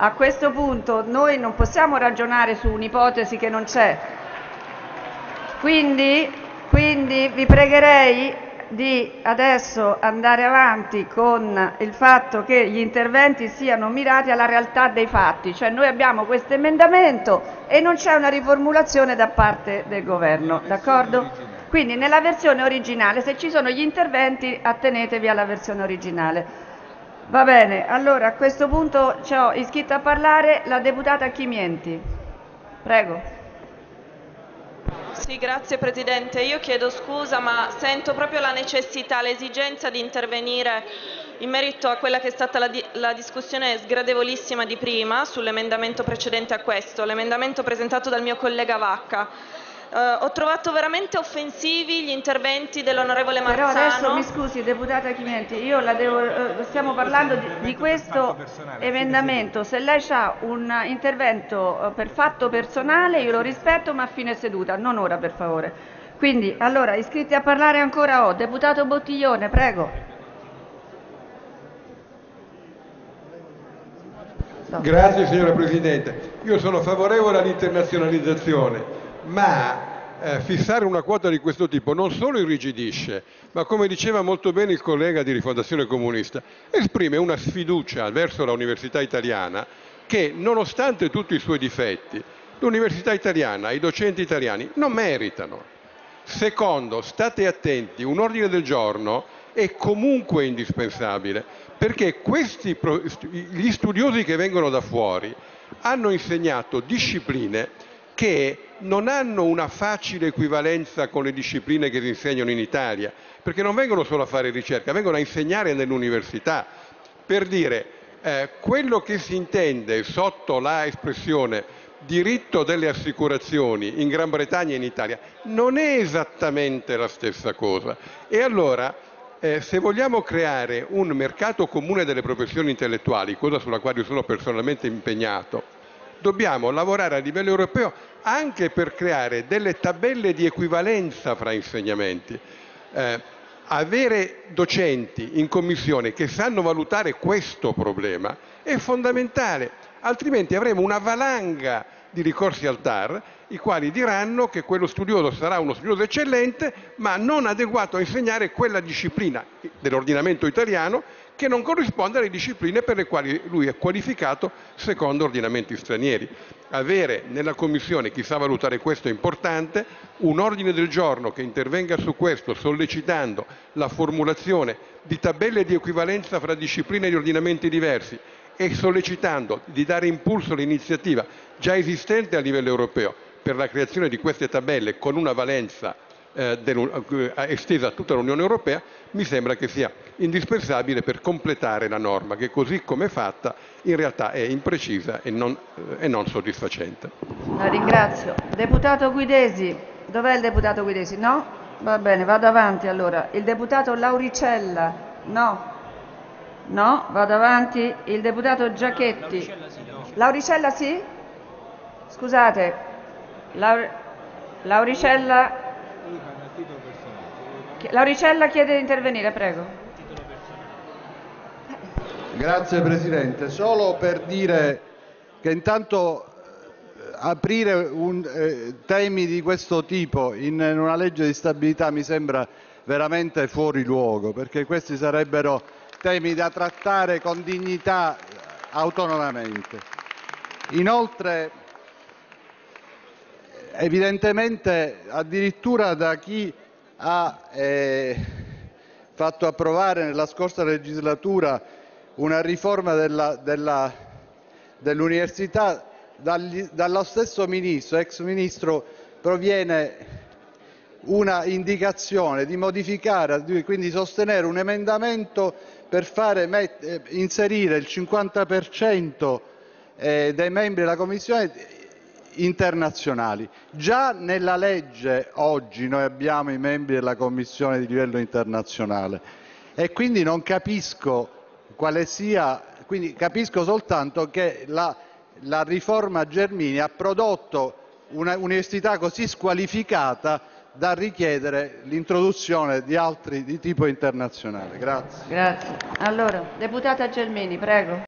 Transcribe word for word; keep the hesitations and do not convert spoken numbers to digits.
a questo punto noi non possiamo ragionare su un'ipotesi che non c'è. Quindi, quindi vi pregherei di adesso andare avanti con il fatto che gli interventi siano mirati alla realtà dei fatti, cioè noi abbiamo questo emendamento e non c'è una riformulazione da parte del Governo, d'accordo? Quindi nella versione originale, se ci sono gli interventi, attenetevi alla versione originale. Va bene, allora a questo punto c'ho iscritta a parlare la deputata Chimienti. Prego. Sì, grazie Presidente. Io chiedo scusa, ma sento proprio la necessità, l'esigenza di intervenire in merito a quella che è stata la, di la discussione sgradevolissima di prima sull'emendamento precedente a questo, l'emendamento presentato dal mio collega Vacca. Uh, ho trovato veramente offensivi gli interventi dell'onorevole Marzano. Però adesso mi scusi, deputata Chimienti, io la devo, eh, stiamo parlando di, di questo emendamento. Se lei ha un intervento eh, per fatto personale, io lo rispetto, ma a fine seduta, non ora per favore. Quindi, allora, iscritti a parlare ancora ho. Deputato Bottiglione, prego. No. Grazie signora Presidente. Io sono favorevole all'internazionalizzazione, ma eh, fissare una quota di questo tipo non solo irrigidisce, ma come diceva molto bene il collega di Rifondazione Comunista, esprime una sfiducia verso l'università italiana che, nonostante tutti i suoi difetti, l'università italiana, i docenti italiani non meritano. Secondo, state attenti, un ordine del giorno è comunque indispensabile, perché questi, gli studiosi che vengono da fuori hanno insegnato discipline che non hanno una facile equivalenza con le discipline che si insegnano in Italia, perché non vengono solo a fare ricerca, vengono a insegnare nell'università. Per dire, eh, quello che si intende sotto la espressione diritto delle assicurazioni in Gran Bretagna e in Italia non è esattamente la stessa cosa. E allora, eh, se vogliamo creare un mercato comune delle professioni intellettuali, cosa sulla quale io sono personalmente impegnato, dobbiamo lavorare a livello europeo anche per creare delle tabelle di equivalenza fra insegnamenti. Eh, avere docenti in commissione che sanno valutare questo problema è fondamentale, altrimenti avremo una valanga di ricorsi al T A R, i quali diranno che quello studioso sarà uno studioso eccellente, ma non adeguato a insegnare quella disciplina dell'ordinamento italiano che non corrisponde alle discipline per le quali lui è qualificato secondo ordinamenti stranieri. Avere nella Commissione, chi sa valutare questo è importante, un ordine del giorno che intervenga su questo sollecitando la formulazione di tabelle di equivalenza fra discipline di ordinamenti diversi e sollecitando di dare impulso all'iniziativa già esistente a livello europeo per la creazione di queste tabelle con una valenza eh, estesa a tutta l'Unione Europea, mi sembra che sia indispensabile per completare la norma che così come è fatta in realtà è imprecisa e non, eh, e non soddisfacente. La ringrazio. Deputato Guidesi, dov'è il deputato Guidesi? No? Va bene, vado avanti allora. Il deputato Lauricella? No. No, vado avanti. Il deputato Giachetti? Lauricella sì? Scusate, Laur Lauricella... Lauricella chiede di intervenire, prego. Grazie Presidente, solo per dire che intanto eh, aprire un, eh, temi di questo tipo in, in una legge di stabilità mi sembra veramente fuori luogo, perché questi sarebbero temi da trattare con dignità autonomamente. Inoltre, evidentemente, addirittura da chi ha eh, fatto approvare nella scorsa legislatura una riforma dell'università, dell dallo stesso ministro, ex ministro, proviene una indicazione di modificare, quindi sostenere un emendamento per fare, inserire il cinquanta per cento eh, dei membri della Commissione internazionali. Già nella legge oggi noi abbiamo i membri della Commissione di livello internazionale e quindi non capisco quale sia, quindi capisco soltanto che la, la riforma Gelmini ha prodotto un'università così squalificata da richiedere l'introduzione di altri di tipo internazionale. Grazie. Grazie. Allora, deputata Gelmini, prego.